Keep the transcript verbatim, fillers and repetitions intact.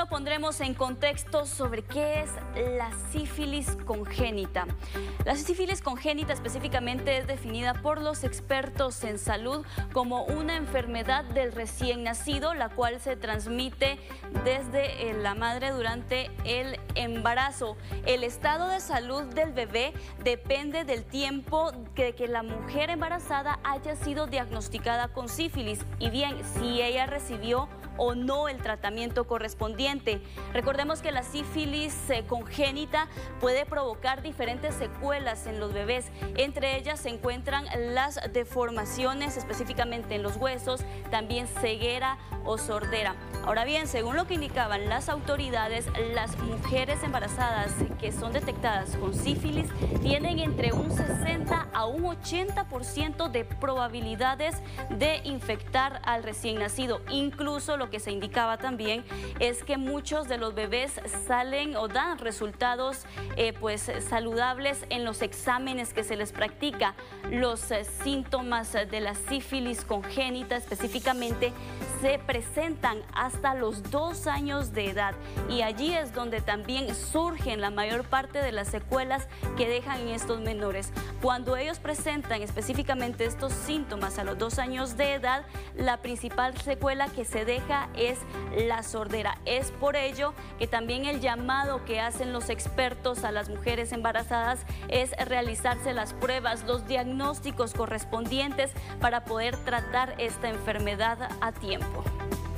pondremos en contexto sobre qué es la sífilis congénita. La sífilis congénita específicamente es definida por los expertos en salud como una enfermedad del recién nacido, la cual se transmite desde la madre durante el embarazo. El estado de salud del bebé depende del tiempo que, que la mujer embarazada haya sido diagnosticada con sífilis y bien si ella recibió o no el tratamiento correspondiente. Recordemos que la sífilis eh, congénita puede provocar diferentes secuelas en los bebés. Entre ellas se encuentran las deformaciones, específicamente en los huesos, también ceguera o sordera. Ahora bien, según lo que indicaban las autoridades, las mujeres embarazadas que son detectadas con sífilis tienen entre un sesenta a un ochenta por ciento de probabilidades de infectar al recién nacido. Incluso lo que se indicaba también es que muchos de los bebés salen o dan resultados eh, pues saludables en los exámenes que se les practica. Los eh, síntomas de la sífilis congénita específicamente se presentan hasta los dos años de edad y allí es donde también surgen la mayor parte de las secuelas que dejan en estos menores. Cuando ellos presentan específicamente estos síntomas a los dos años de edad, la principal secuela que se deja es la sordera. Es por ello que también el llamado que hacen los expertos a las mujeres embarazadas es realizarse las pruebas, los diagnósticos correspondientes para poder tratar esta enfermedad a tiempo.